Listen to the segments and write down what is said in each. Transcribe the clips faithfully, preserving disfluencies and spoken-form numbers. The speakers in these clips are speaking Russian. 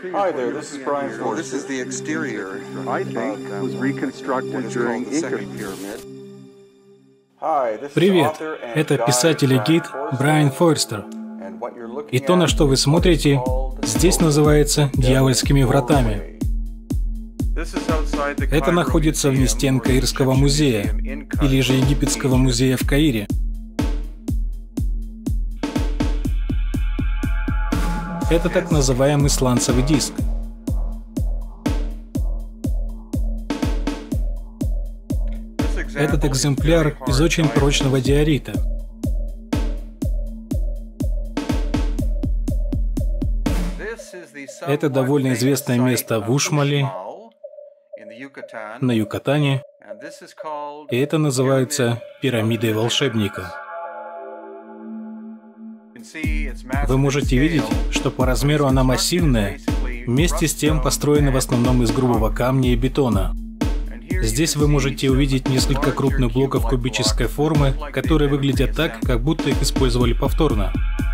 Hi there, this is Brian So Forster. this is the exterior. I think was reconstructed during the Inca. second pyramid. Hi, this is Привет, author and это guide писатель и Brian гид Forster. Брайан Форстер. And what you're looking И то, на at что вы is смотрите, called здесь называется «Дьявольскими вратами». Это находится вне стен Каирского музея, или же Египетского музея в Каире. Это так называемый сланцевый диск. Этот экземпляр из очень прочного диорита. Это довольно известное место в Ушмале, на Юкатане, и это называется пирамидой волшебника. Вы можете видеть, что по размеру она массивная, вместе с тем построена в основном из грубого камня и бетона. Здесь вы можете увидеть несколько крупных блоков кубической формы, которые выглядят так, как будто их использовали повторно.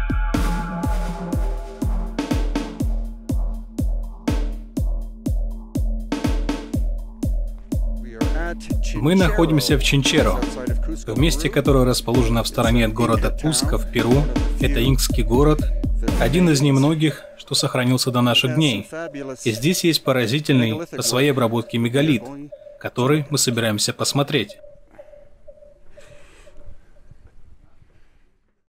Мы находимся в Чинчеро, в месте, которое расположено в стороне от города Куско в Перу. Это инкский город, один из немногих, что сохранился до наших дней. И здесь есть поразительный по своей обработке мегалит, который мы собираемся посмотреть.